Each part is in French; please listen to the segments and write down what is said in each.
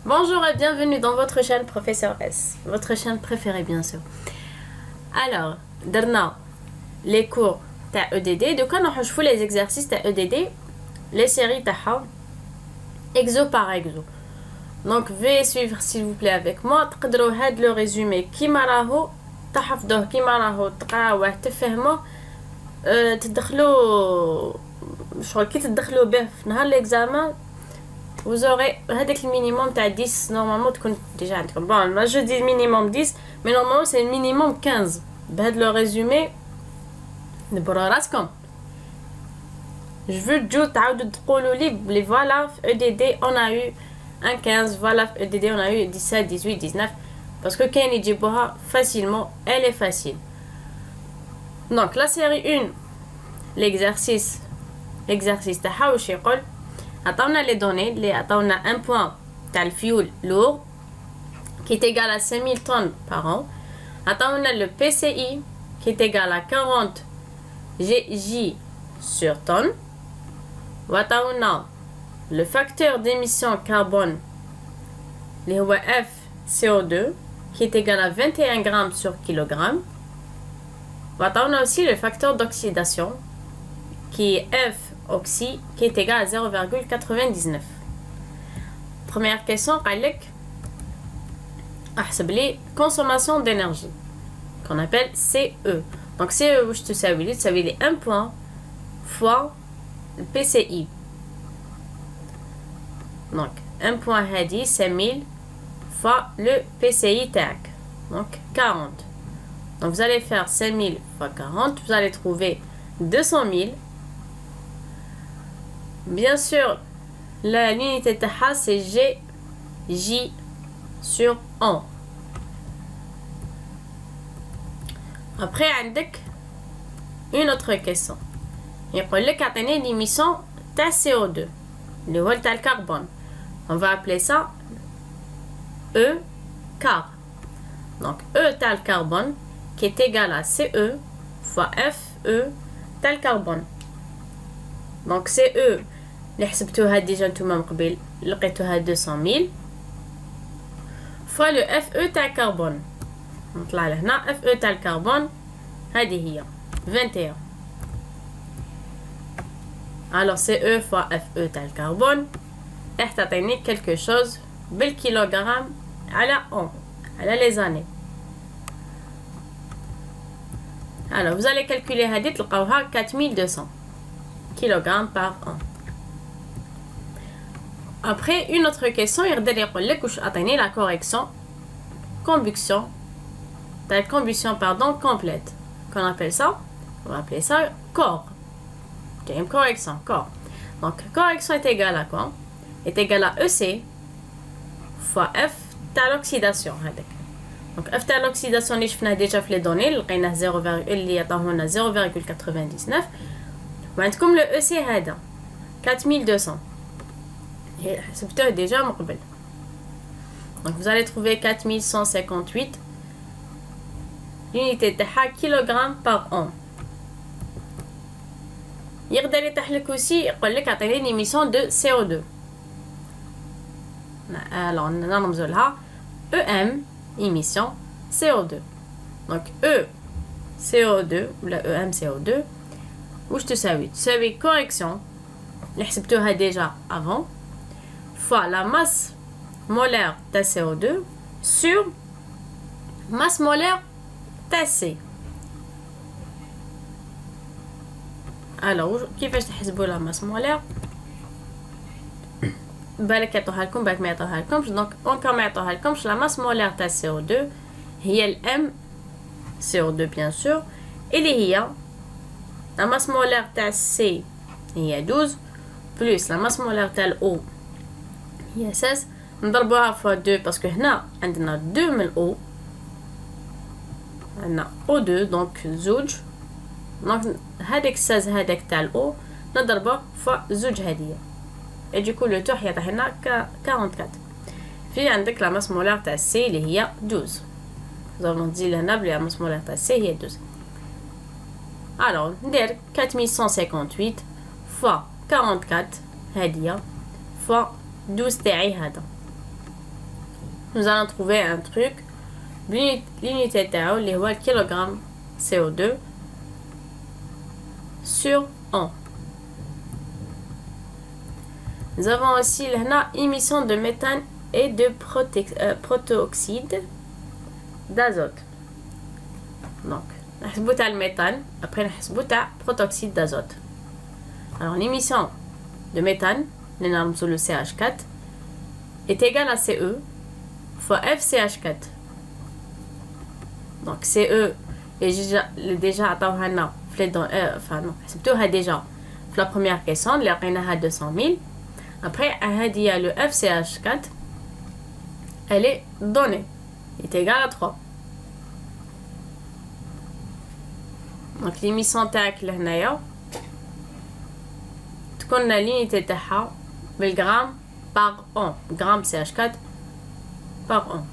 Bonjour et bienvenue dans votre chaîne Professeur S, votre chaîne préférée bien sûr. Alors, درنا les cours تاع EDD, donc on va jouer les exercices تاع EDD, les séries تاعها exo par exo. Donc veuillez suivre s'il vous plaît avec moi. تقدروا هاد le résumé كيما راهو تحفظوه كيما راهو تقراوه تفهموه تدخلوا شغل كي تدخلوا به في نهار l'examen. Vous aurez le minimum تاع 10 normalement تكون déjà عندكم. Bon, moi je dis minimum 10 mais normalement c'est minimum 15. بهاد le résumé دبروا راسكم. Je veux تجو تعاودوا تقولوا لي voilà في EDD on a eu un 15, voilà في EDD on a eu 17, 18, 19 parce que كاين يجيبوها facilement, elle est facile. Donc la série 1 l'exercice تاعها واش يقول عطاونا les données اللي عطاونا un point تاع الفيول lourd qui est égal à 5000 tonnes par an. عطاونا le PCI qui est égal à 40 GJ sur tonne. وعطاونا le facteur d'émission carbone اللي هو FCO2 qui est égal à 21 grammes sur kilogramme. وعطاونا aussi le facteur d'oxydation qui est F oxy qui est égal à 0,99. Première question, احسب لي consommation d'énergie qu'on appelle CE. Donc CE واش تساوي لي 1 point fois le PCI. Donc 1 point هادي 5000 fois le PCI تاعك. Donc 40. Donc vous allez faire 5000 fois 40, vous allez trouver 200 000. Bien sûr, l'unité تاعها c'est GJ sur an. Après عندك une autre question. يقول لك عطيني l'émission تاع CO2 اللي هو تاع الكربون. On va appeler ça E car. Donc E تاع الكربون qui est égal à CE fois FE تاع الكربون. Donc CE اللي حسبتوها ديجا نتوما من قبل لقيتوها 200 000 fois le FE تاع الكربون. نطلع لهنا FE تاع الكربون هذه هي 21. Alors CE fois FE تاع الكربون راح تعطيني quelque chose بالكيلوغرام على an على les années. Alors vous allez calculer هذه تلقاوها 4200 kg par an. Après une autre question, يقدر يقول لك واش عطيني la correction combustion complète. Qu'on appelle ça? On va appeler ça corps. Une correction corps. Donc correction est égale à quoi? Est égale à EC fois F تاع l'oxydation هذاك. Donc F تاع l'oxydation اللي شفناه ديجا في les données لقيناه 0, اللي عطاونا 0,99. وعندكم le EC هذا 4200 حسبتوه déjà من قبل. Donc vous allez trouver 4158 l'unité تاعها kilogramme par an. يقدر يطيح لك aussi يقول لك عطيني l'émission de CO2. Alors نرمزوا لها EM émission CO2. Donc E CO2 ولا EM CO2 واش تساوي correction اللي حسبتوها déjà avant fois la masse molaire de CO2 sur masse molaire de C. Alors كيفاش تحسبوا la masse molaire؟ بالك يعطوها لكم بالك ما يعطوها لكمش. دونك اونكور ما يعطوها لكمش la masse molaire de CO2 هي ال M CO2 bien sûr اللي هي la masse molaire تاع C هي 12 plus la masse molaire تاع O هي 16 نضربوها fois 2 باسكو هنا عندنا 2 من O عندنا O2 دونك زوج. دونك هذاك 16 هذاك تاع O نضربوه fois زوج هذيا et du coup le tout يعطي لنا 44. في عندك la masse molaire تاع C اللي هي 12. nous allons dire لهنا بلي la masse molaire تاع C هي 12. alors ندير 4158 fois 44 هادية fois 12 تاعي هذا nous allons trouver un truc. L'unité تاعو اللي هو kilogramme CO2 sur an. Nous avons aussi là émission de méthane et de protoxyde d'azote. Donc, نحسبو تاع الميثان après نحسبو تاع protoxyde d'azote. Alors l'émission de méthane, le CH4, est égale à CE fois FCH4. Donc CE est déjà عطاوها enfin non, حسبتوها déjà في la première question اللي لقيناها 200 000. Après هذه le FCH4 elle est donnée, est égale à 3. Donc l'émission تاعك لهنايا تكون l'unité تاعها بالغرام par an, gramme CH4 par an.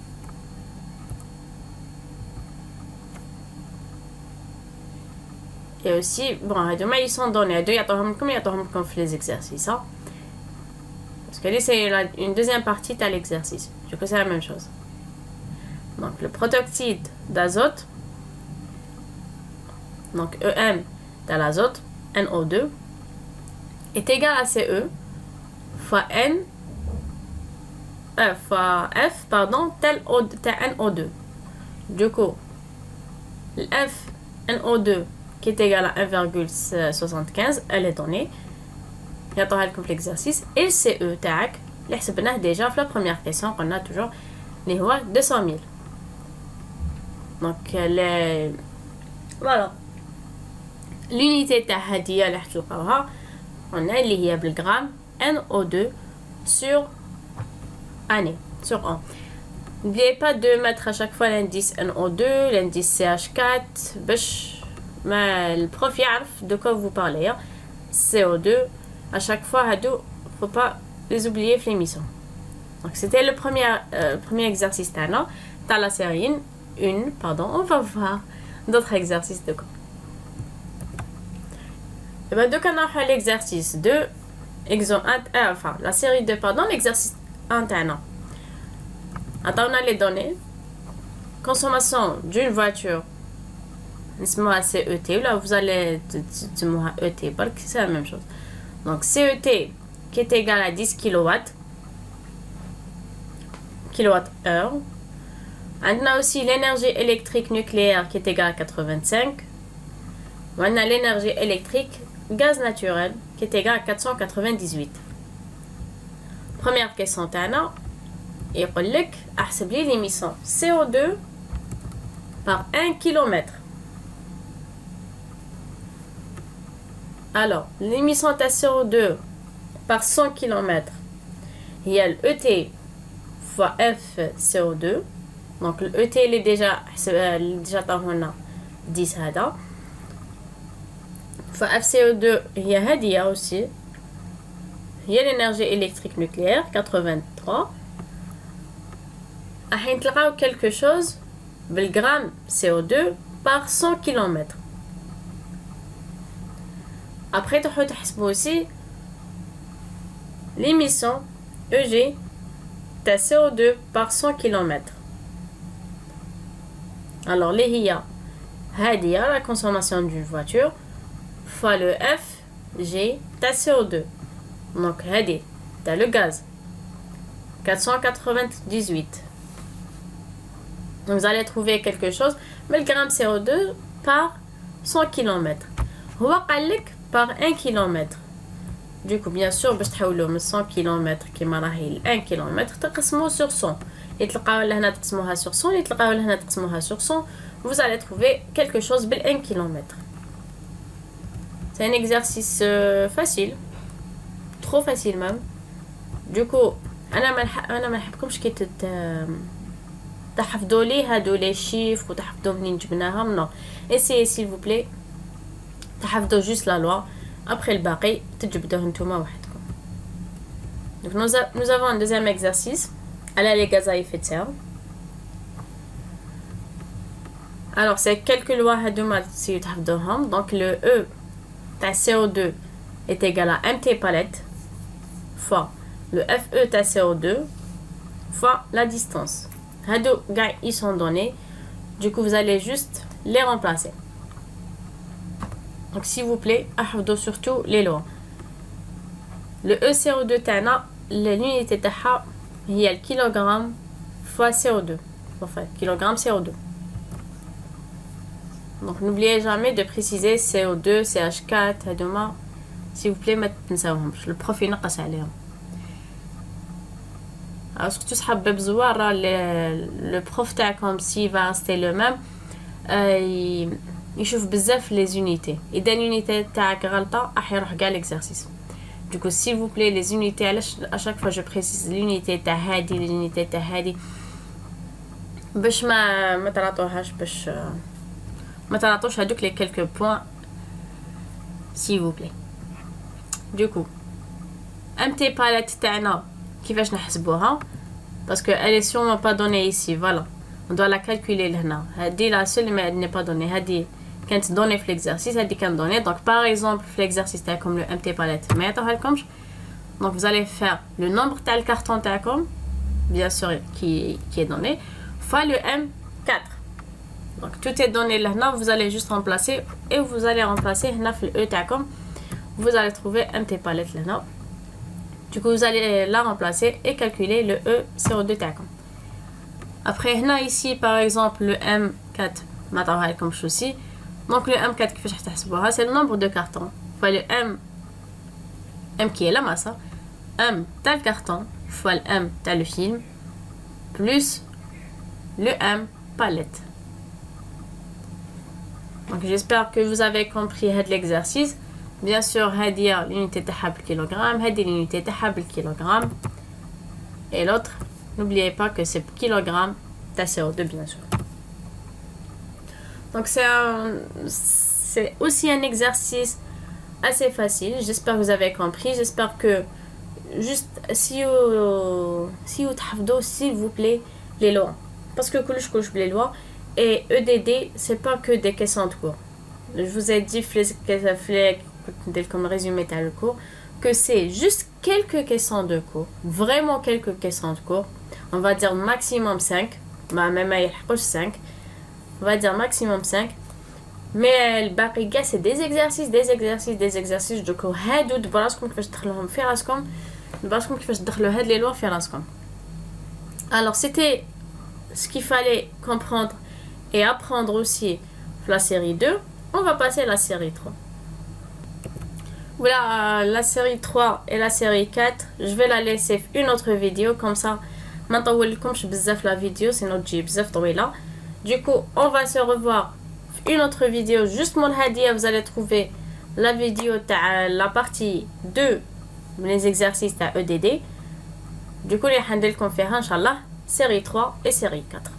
Et aussi, bon, ils sont donnés. Il y a comme les exercices. Hein? Parce que là, c'est une deuxième partie de l'exercice. Je crois que c'est la même chose. Donc, le protoxyde d'azote, donc EM de l'azote, NO2, est égal à CE fois fois F, pardon, tel NO2. Du coup, le F NO2 qui est égal à 1,75, elle est donnée. Il y a l'exercice. Et le CE تاعك اللي حسبناه déjà في la première question qu'on a toujours اللي هو 200 000. Donc voilà. L'unité تاع هذه اللي حتلقاوها on a اللي هي بالغرام NO2 sur année, sur an. N'oubliez pas de mettre à chaque fois l'indice NO2, l'indice CH4 mais le prof يعرف de quoi vous parlez. Hein. CO2 à chaque fois faut pas les oublier في l'émission. Donc c'était le premier exercice dans la série 1, pardon, on va voir d'autres exercices de quoi. Et ben donc on a l'exercice 2 enfin la série 2 pardon, l'exercice 1 تاعنا. Attends, on a les données. Consommation d'une voiture. CET, là vous allez ET, c'est la même chose. Donc CET qui est égal à 10 kWh. On a aussi l'énergie électrique nucléaire qui est égale à 85. On a l'énergie électrique gaz naturel qui est égal à 498. Première question تاعنا يقول لك احسب لي l'émission CO2 par 1 km. Alors, l'émission de CO2 par 100 km, il y a l'ET fois F CO2. Donc, l'ET il est déjà 10 هذا. Fois F CO2, il y a هذه aussi. Il y a l'énergie électrique nucléaire, 83. الحين تلقاو quelque chose بالgramme CO2 par 100 km. Après, tu peux aussi l'émission EG de CO2 par 100 km. Alors, les HIA, la consommation d'une voiture, fois le F, G, de CO2. Donc, Hadi, le gaz, 498. Donc, vous allez trouver quelque chose, mais le gramme CO2 par 100 km. Par 1 km. Du coup, bien sûr, باش تحولوا من 100 km كيما راهي 1 km تقسموه sur 100. يتلقاو لهنا تقسموها sur 100, يتلقاو لهنا تقسموها sur 100. Vous allez trouver quelque chose بال 1 km. C'est un exercice facile. Trop facile même. Du coup, أنا ما نحبكمش كي تحفظوا لي هادو لي chiffres وتحفظوا منين جبناهم. Non. Essayez s'il vous plaît. تحفظوا juste la loi. Après le باقي تجبدوه نتوما وحدكم. Donc nous avons un deuxième exercice. على les gaz à effet de serre. Alors c'est quelques lois هادوما تسيو تحفظوهم. Donc le E تاع CO2 est égal à MT palette fois le FE تاع CO2 fois la distance. Ils sont donnés. Du coup, vous allez juste les remplacer. Donc, s'il vous plaît, ahfdou surtout les lois. Le E02 تاعنا l'unité تاعها هي الكيلوغرام fois CO2. Enfin, kilogramme CO2. Donc, n'oubliez jamais de préciser CO2, CH4, هادوما. S'il vous plaît, ما تنساوهمش. Le prof ينقص عليهم. Alors, surtout صحاب بزوار le prof تاعكم s'il va rester le même, يشوف بزاف les unités. إذا l'unité تاعك غلطة راح يروح كاع l'exercice. Du coup, s'il vous plaît, les unités, à chaque fois je précise l'unité تاع هادي, l'unité تاع هادي, باش ما تراطوهاش, باش ما تراطوش هادوك les quelques points, s'il vous plaît. Du coup, MT palette تاعنا كيفاش نحسبوها, parce que elle est sûrement pas donnée ici, voilà. On doit la calculer لهنا. هادي la seule mais elle n'est pas donnée. هادي كانت donnée في l'exercice, هادي كانت donnée. Donc par exemple, في l'exercice تاعكم le MT palette ما يعطوهالكمش. Donc vous allez faire le nombre تاع الكارطون تاعكم, bien sûr qui est donné, fois le M4. Donc tout est donné لهنا, vous allez juste remplacer et vous allez remplacer هنا في le E تاعكم. Vous allez trouver MT palette لهنا. Du coup, vous allez la remplacer et calculer le E02 تاعكم. Après, هنا ici, par exemple, le M4, ما تعرفهالكمش aussi. Donc le M4 كيفاش راح تحسبوها, c'est le nombre de cartons. Fois le M qui est la masse, M تاع le carton, fois le M تاع le film, plus le M palette. Donc j'espère que vous avez compris l'exercice. Bien sûr, هادي l'unité تاعها بالكيلوغرام, هادي l'unité تاعها بالكيلوغرام. Et l'autre, n'oubliez pas que c'est kilogramme de CO2, bien sûr. Donc c'est aussi un exercice assez facile. J'espère que vous avez compris. J'espère que juste si vous تحفظوا, s'il vous plaît, les lois. Parce que كلش les lois. Et EDD, c'est pas que des questions de cours. Je vous ai dit comme résumé dans le cours que c'est juste quelques questions de cours, vraiment quelques questions de cours. On va dire maximum 5, même à 5, on va dire maximum 5. Mais le baqiga c'est des exercices. Du coup, هادو دبراسكم كيفاش تدخلوهم في راسكم, دبراسكم كيفاش تدخلوا هاد les lois في راسكم. Alors c'était ce qu'il fallait comprendre et apprendre aussi la série 2. On va passer à la série 3. Voilà, la série 3 et la série 4, je vais la laisser une autre vidéo, comme ça, ما نطولكمش بزاف la vidéo, sinon تجي بزاف طويلة. Du coup, on va se revoir une autre vidéo, juste mon hadia, vous allez trouver la vidéo la partie 2, les exercices à EDD. Du coup, les handles qu'on fait, Inch'Allah, série 3 et série 4.